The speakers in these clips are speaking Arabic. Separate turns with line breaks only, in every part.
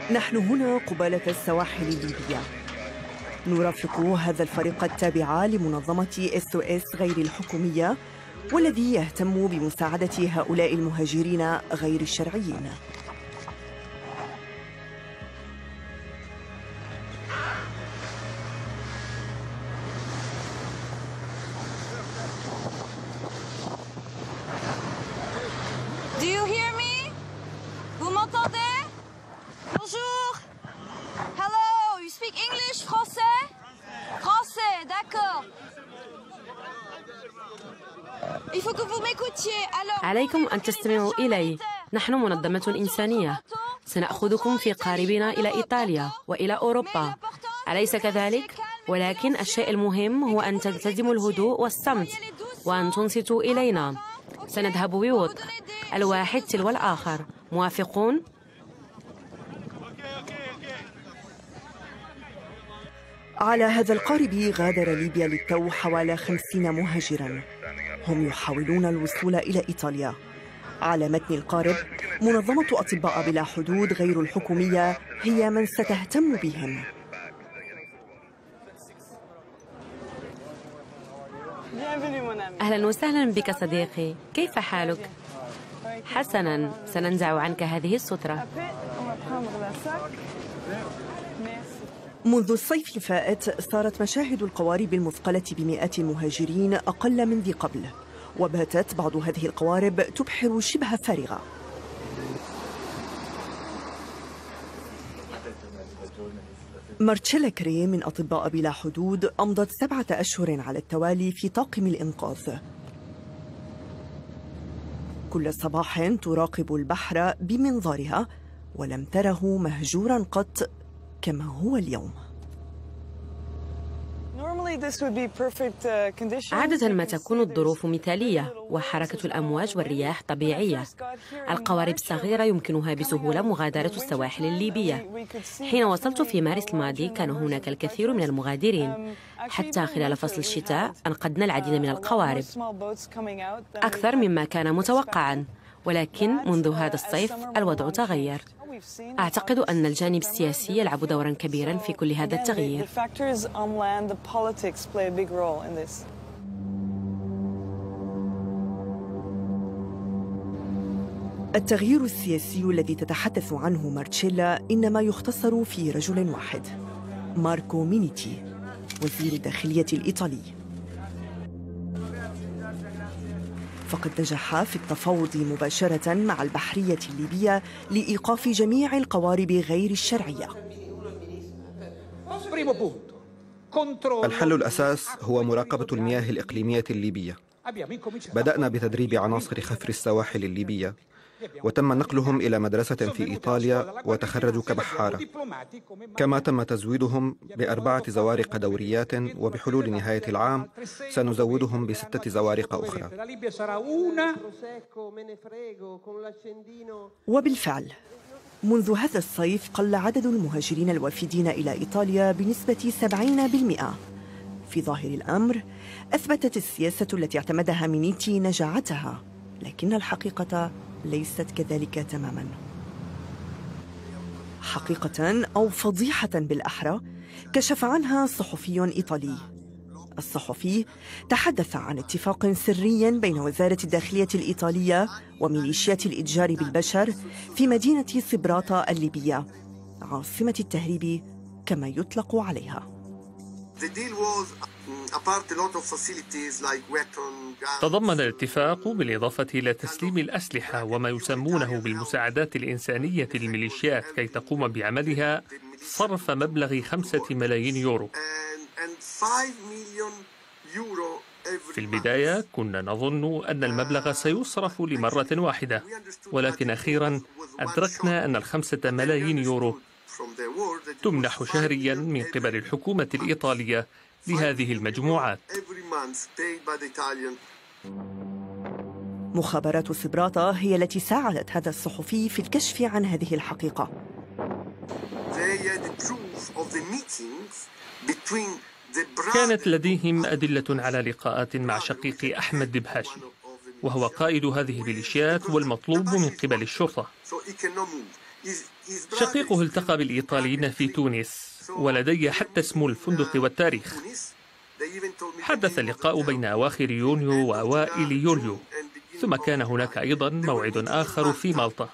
نحن هنا قبالة السواحل الليبية، نرافق هذا الفريق التابع لمنظمة SOS غير الحكومية، والذي يهتم بمساعدة هؤلاء المهاجرين غير الشرعيين.
Do you hear me? Vous m'entendez? Bonjour. Hello. You speak English? Français? Français, d'accord. Il faut que vous m'écoutiez. Alors.
عليكم أن تستمعوا إلي. نحن منظمة إنسانية. سنأخذكم في قاربنا إلى إيطاليا وإلى أوروبا. أليس كذلك؟ ولكن الشيء المهم هو أن تلتزموا الهدوء والصمت وأن تنصتوا إلينا. سنذهب ببطء، الواحد تلو الآخر. موافقون؟
على هذا القارب غادر ليبيا للتو حوالي 50 مهاجراً. هم يحاولون الوصول إلى إيطاليا. على متن القارب منظمة أطباء بلا حدود غير الحكومية هي من ستهتم بهم.
أهلا وسهلا بك صديقي، كيف حالك؟ حسنا، سننزع عنك هذه السترة.
منذ الصيف الفائت صارت مشاهد القوارب المثقلة بمئات المهاجرين أقل من ذي قبل، وباتت بعض هذه القوارب تبحر شبه فارغة. مارتشيلا كري من أطباء بلا حدود أمضت 7 أشهر على التوالي في طاقم الإنقاذ. كل صباح تراقب البحر بمنظارها، ولم تره مهجورا قط كما هو اليوم.
عادة ما تكون الظروف مثالية وحركة الأمواج والرياح طبيعية. القوارب الصغيرة يمكنها بسهولة مغادرة السواحل الليبية. حين وصلت في مارس الماضي كان هناك الكثير من المغادرين، حتى خلال فصل الشتاء أنقذنا العديد من القوارب، أكثر مما كان متوقعا. ولكن منذ هذا الصيف الوضع تغير. أعتقد أن الجانب السياسي يلعب دورا كبيرا في كل هذا التغيير.
التغيير السياسي الذي تتحدث عنه مارتشيلا إنما يختصر في رجل واحد، ماركو مينيتي، وزير الداخلية الإيطالي. فقد نجح في التفاوض مباشرة مع البحرية الليبية لإيقاف جميع القوارب غير الشرعية.
الحل الأساس هو مراقبة المياه الإقليمية الليبية. بدأنا بتدريب عناصر خفر السواحل الليبية، وتم نقلهم إلى مدرسة في إيطاليا وتخرجوا كبحارة، كما تم تزويدهم ب4 زوارق دوريات، وبحلول نهاية العام سنزودهم ب6 زوارق أخرى.
وبالفعل منذ هذا الصيف قل عدد المهاجرين الوافدين إلى إيطاليا بنسبة 70%. في ظاهر الأمر أثبتت السياسة التي اعتمدها مينيتي نجاعتها، لكن الحقيقة ليست كذلك تماما. حقيقة أو فضيحة بالأحرى كشف عنها صحفي إيطالي. الصحفي تحدث عن اتفاق سري بين وزارة الداخلية الإيطالية وميليشيات الإتجار بالبشر في مدينة صبراتة الليبية، عاصمة التهريب كما يطلق عليها.
تضمن الاتفاق بالإضافة إلى تسليم الأسلحة وما يسمونه بالمساعدات الإنسانية للميليشيات كي تقوم بعملها صرف مبلغ 5 ملايين يورو. في البداية كنا نظن أن المبلغ سيصرف لمرة واحدة، ولكن أخيرا أدركنا أن 5 ملايين يورو تمنح شهريا من قبل الحكومة الإيطالية لهذه المجموعات.
مخابرات صبراتة هي التي ساعدت هذا الصحفي في الكشف عن هذه الحقيقة.
كانت لديهم أدلة على لقاءات مع شقيق أحمد دبهاشي، وهو قائد هذه الميليشيات والمطلوب من قبل الشرطة. شقيقه التقى بالإيطاليين في تونس، ولدي حتى اسم الفندق والتاريخ. حدث اللقاء بين أواخر يونيو وأوائل يوليو، ثم كان هناك أيضا موعد آخر في مالطا.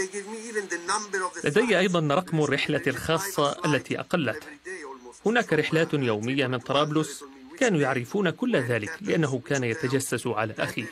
لدي أيضا رقم الرحلة الخاصة التي أقلت. هناك رحلات يومية من طرابلس، كانوا يعرفون كل ذلك لأنه كان يتجسس على أخيه.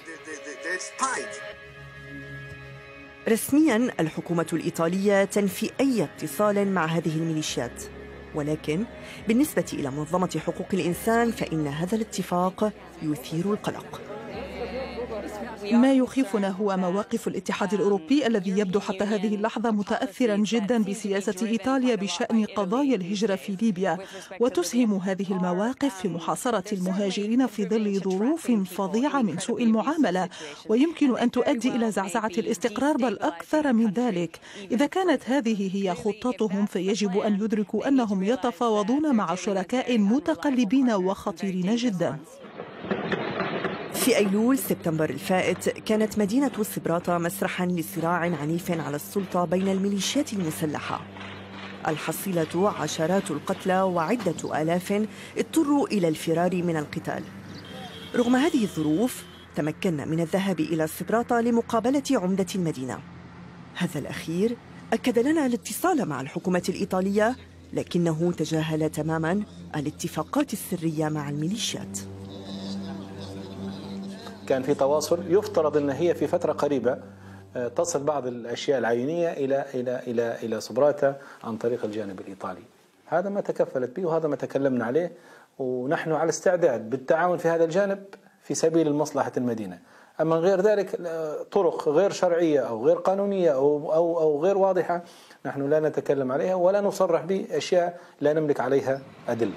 رسمياً الحكومة الإيطالية تنفي أي اتصال مع هذه الميليشيات، ولكن بالنسبة إلى منظمة حقوق الإنسان فإن هذا الاتفاق يثير القلق.
ما يخيفنا هو مواقف الاتحاد الأوروبي الذي يبدو حتى هذه اللحظة متأثرا جدا بسياسة إيطاليا بشأن قضايا الهجرة في ليبيا، وتسهم هذه المواقف في محاصرة المهاجرين في ظل ظروف فظيعة من سوء المعاملة، ويمكن أن تؤدي إلى زعزعة الاستقرار بل أكثر من ذلك. إذا كانت هذه هي خطتهم فيجب أن يدركوا أنهم يتفاوضون مع شركاء متقلبين وخطيرين جدا.
في أيلول سبتمبر الفائت كانت مدينة سبراتة مسرحاً لصراع عنيف على السلطة بين الميليشيات المسلحة. الحصيلة عشرات القتلى وعدة آلاف اضطروا إلى الفرار من القتال. رغم هذه الظروف تمكنا من الذهاب إلى سبراتة لمقابلة عمدة المدينة. هذا الأخير أكد لنا الاتصال مع الحكومة الإيطالية، لكنه تجاهل تماماً الاتفاقات السرية مع الميليشيات.
كان في تواصل، يفترض أن هي في فترة قريبة تصل بعض الأشياء العينية إلى سبراتة عن طريق الجانب الإيطالي. هذا ما تكفلت به وهذا ما تكلمنا عليه، ونحن على استعداد بالتعاون في هذا الجانب في سبيل مصلحة المدينة. أما غير ذلك طرق غير شرعية أو غير قانونية أو غير واضحة نحن لا نتكلم عليها ولا نصرح بأشياء لا نملك عليها أدلة.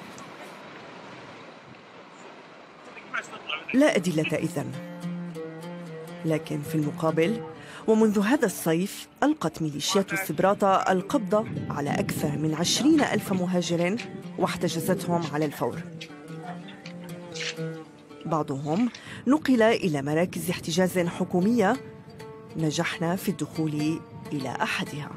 لا أدلة إذن. لكن في المقابل ومنذ هذا الصيف ألقت ميليشيات سبراتة القبض على أكثر من 20,000 مهاجر واحتجزتهم على الفور. بعضهم نقل إلى مراكز احتجاز حكومية نجحنا في الدخول إلى أحدها.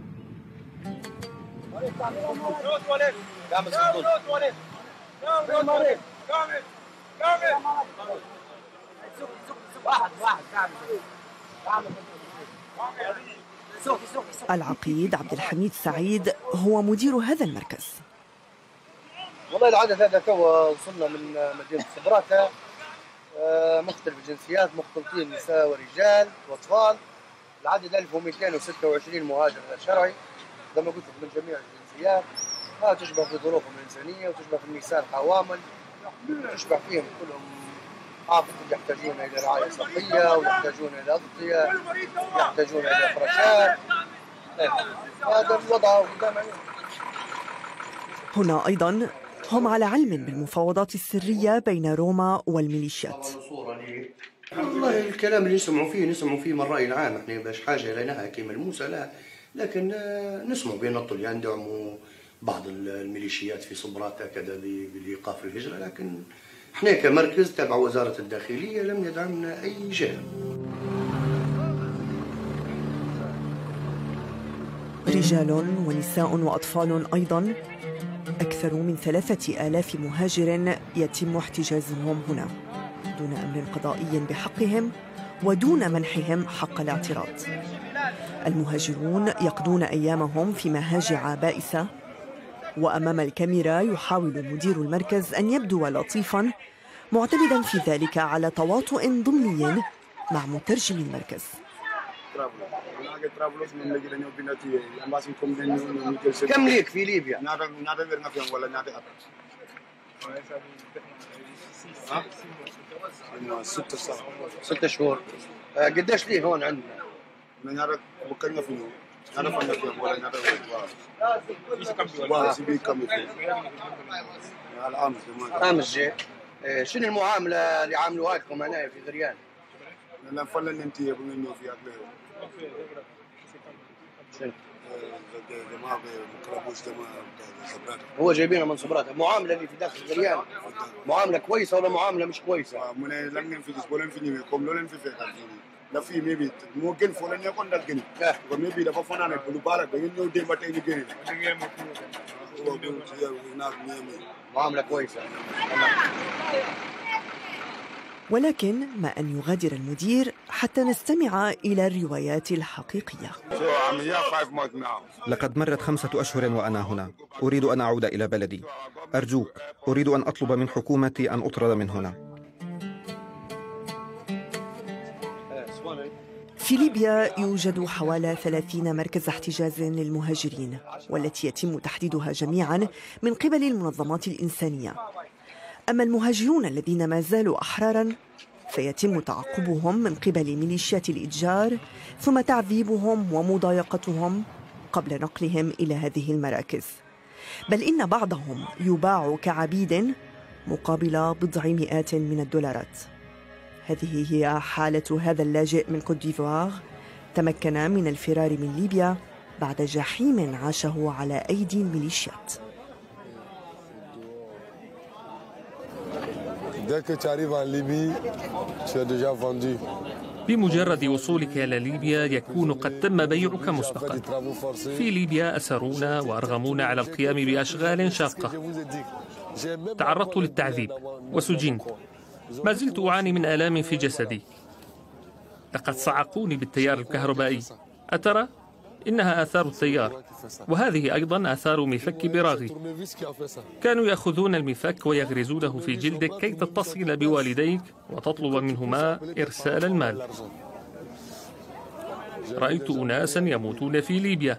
العقيد عبد الحميد سعيد هو مدير هذا المركز.
والله العدد هذا تو وصلنا من مدينة سبراتة، مختلف الجنسيات، مختلطين نساء ورجال واطفال. العدد 1226 مهاجر شرعي زي ما قلت من جميع الجنسيات، تشبه في ظروفهم الإنسانية وتشبه في النساء الحوامل، تشبه فيهم كلهم يحتاجون إلى رعاية صحية ويحتاجون إلى أغطية، يحتاجون إلى فراشات. هذا الوضع قدام عيوننا.
هنا أيضا هم على علم بالمفاوضات السرية بين روما والميليشيات.
والله الكلام اللي نسمعوا فيه من الرأي العام، احنا باش حاجة لنا كي ملموسة لا، لكن نسمعوا بأن الطليان يدعموا بعض الميليشيات في سبراتة كذا بإيقاف الهجرة، لكن احنا كمركز تبع وزارة الداخلية لم يدعمنا أي جهة.
رجال ونساء وأطفال أيضا، أكثر من 3,000 مهاجر يتم احتجازهم هنا دون أمر قضائي بحقهم ودون منحهم حق الاعتراض. المهاجرون يقضون أيامهم في مهاجع بائسة، وأمام الكاميرا يحاول مدير المركز أن يبدو لطيفاً، معتمداً في ذلك على تواطؤ ضمني مع مترجم المركز.
كم ليك في ليبيا؟ 6 شهور. قديش ليه هون عندنا؟ أمس جاي. شنو المعاملة اللي عاملوها لكم هنا في غريان؟ هو جايبينها من سبراتة. المعاملة اللي في داخل غريان معاملة كويسة ولا معاملة مش كويسة؟ معاملة كويسة.
ولكن ما أن يغادر المدير حتى نستمع إلى الروايات الحقيقية.
لقد مرت 5 أشهر وأنا هنا. أريد أن أعود إلى بلدي. أرجوك، أريد أن أطلب من حكومتي أن أطرد من هنا.
في ليبيا يوجد حوالي 30 مركز احتجاز للمهاجرين، والتي يتم تحديدها جميعا من قبل المنظمات الإنسانية. أما المهاجرون الذين ما زالوا أحرارا فيتم تعقبهم من قبل ميليشيات الإتجار، ثم تعذيبهم ومضايقتهم قبل نقلهم إلى هذه المراكز، بل إن بعضهم يباع كعبيد مقابل بضع مئات من الدولارات. هذه هي حالة هذا اللاجئ من كوت ديفوار، تمكن من الفرار من ليبيا بعد جحيم عاشه على أيدي الميليشيات.
بمجرد وصولك إلى ليبيا يكون قد تم بيعك مسبقا. في ليبيا أسرونا وأرغمونا على القيام بأشغال شاقة. تعرضت للتعذيب وسجنت. ما زلت أعاني من آلام في جسدي. لقد صعقوني بالتيار الكهربائي. أترى؟ إنها آثار التيار، وهذه أيضا آثار مفك براغي. كانوا يأخذون المفك ويغرزونه في جلدك كي تتصل بوالديك وتطلب منهما إرسال المال. رأيت أناسا يموتون في ليبيا.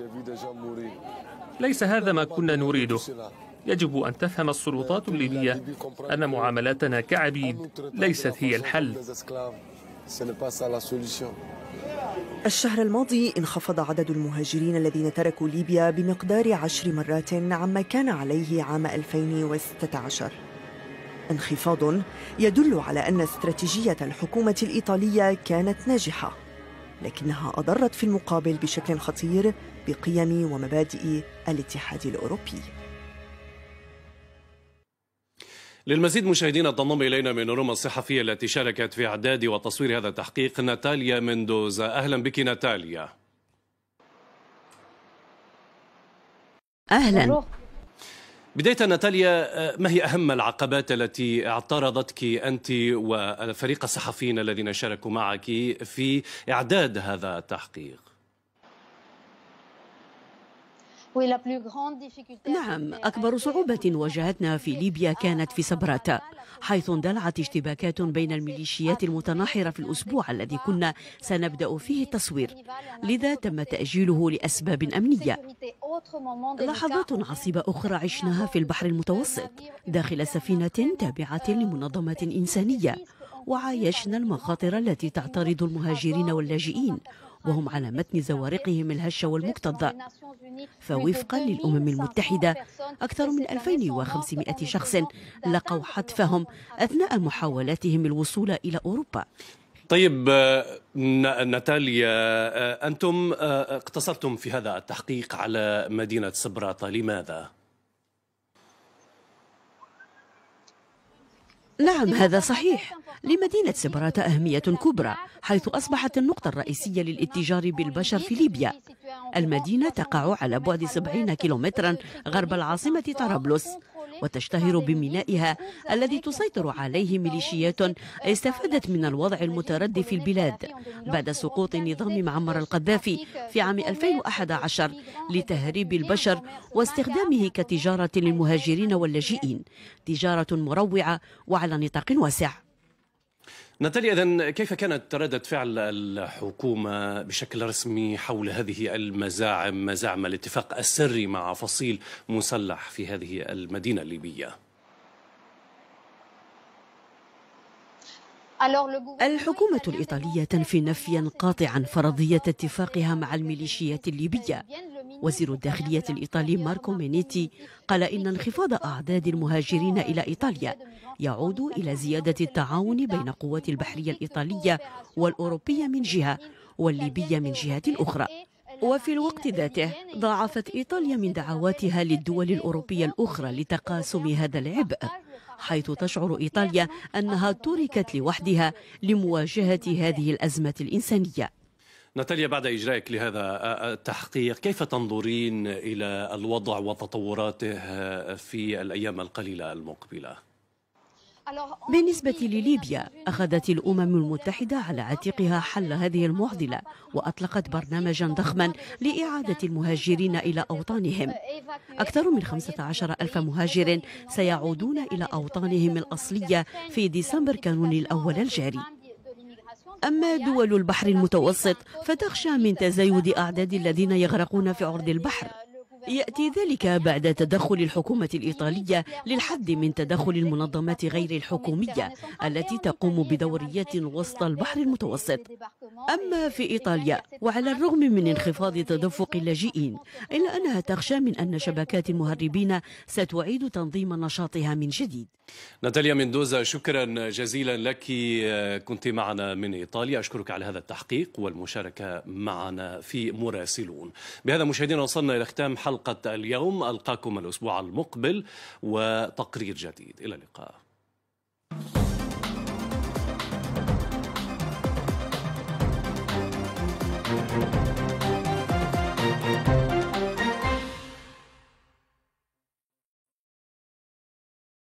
ليس هذا ما كنا نريده. يجب أن تفهم السلطات الليبية أن معاملاتنا كعبيد ليست هي الحل.
الشهر الماضي انخفض عدد المهاجرين الذين تركوا ليبيا بمقدار 10 مرات عما كان عليه عام 2016. انخفاض يدل على أن استراتيجية الحكومة الإيطالية كانت ناجحة، لكنها أضرت في المقابل بشكل خطير بقيم ومبادئ الاتحاد الأوروبي.
للمزيد مشاهدينا تنضم إلينا من روما الصحفية التي شاركت في إعداد وتصوير هذا التحقيق ناتاليا مندوزا. أهلا بك ناتاليا.
أهلا.
بداية ناتاليا، ما هي أهم العقبات التي اعترضتك أنت وفريق الصحفيين الذين شاركوا معك في إعداد هذا التحقيق؟
نعم، أكبر صعوبة واجهتنا في ليبيا كانت في سبراتا، حيث اندلعت اشتباكات بين الميليشيات المتناحرة في الأسبوع الذي كنا سنبدأ فيه التصوير، لذا تم تأجيله لأسباب أمنية. لحظات عصيبة أخرى عشناها في البحر المتوسط داخل سفينة تابعة لمنظمة إنسانية، وعايشنا المخاطر التي تعترض المهاجرين واللاجئين وهم على متن زوارقهم الهشة والمكتظة. فوفقا للأمم المتحدة أكثر من 2500 شخص لقوا حتفهم أثناء محاولاتهم الوصول إلى أوروبا.
طيب ناتاليا، أنتم اقتصرتم في هذا التحقيق على مدينة سبراتا، لماذا؟
نعم، هذا صحيح. لمدينة سبراتا أهمية كبرى، حيث أصبحت النقطة الرئيسية للاتجار بالبشر في ليبيا. المدينة تقع على بعد 70 كيلومترا غرب العاصمة طرابلس، وتشتهر بمينائها الذي تسيطر عليه ميليشيات استفادت من الوضع المتردي في البلاد بعد سقوط نظام معمر القذافي في عام 2011 لتهريب البشر واستخدامه كتجارة للمهاجرين واللاجئين، تجارة مروعة وعلى نطاق واسع.
ناتاليا، إذن كيف كانت ردة فعل الحكومة بشكل رسمي حول هذه المزاعم، مزاعم الاتفاق السري مع فصيل مسلح في هذه المدينة الليبية؟
الحكومة الإيطالية تنفي نفيا قاطعا فرضية اتفاقها مع الميليشيات الليبية. وزير الداخلية الإيطالي ماركو مينيتي قال إن انخفاض أعداد المهاجرين إلى إيطاليا يعود إلى زيادة التعاون بين قوات البحرية الإيطالية والأوروبية من جهة والليبية من جهة أخرى. وفي الوقت ذاته ضاعفت إيطاليا من دعواتها للدول الأوروبية الأخرى لتقاسم هذا العبء، حيث تشعر إيطاليا أنها تركت لوحدها لمواجهة هذه الأزمة الإنسانية.
ناتاليا، بعد إجرائك لهذا التحقيق كيف تنظرين إلى الوضع وتطوراته في الأيام القليلة المقبلة؟
بالنسبة لليبيا، أخذت الأمم المتحدة على عاتقها حل هذه المعضلة وأطلقت برنامجا ضخما لإعادة المهاجرين إلى أوطانهم. أكثر من 15,000 مهاجر سيعودون إلى أوطانهم الأصلية في ديسمبر كانون الأول الجاري. أما دول البحر المتوسط فتخشى من تزايد أعداد الذين يغرقون في عرض البحر. يأتي ذلك بعد تدخل الحكومة الإيطالية للحد من تدخل المنظمات غير الحكومية التي تقوم بدوريات وسط البحر المتوسط. أما في إيطاليا، وعلى الرغم من انخفاض تدفق اللاجئين، إلا أنها تخشى من أن شبكات المهربين ستعيد تنظيم نشاطها من جديد.
ناتاليا مندوزا، شكرا جزيلا لك، كنت معنا من إيطاليا. أشكرك على هذا التحقيق والمشاركة معنا في مراسلون. بهذا مشاهدينا وصلنا إلى ختام حلقة اليوم. ألقاكم الأسبوع المقبل وتقرير جديد. إلى اللقاء.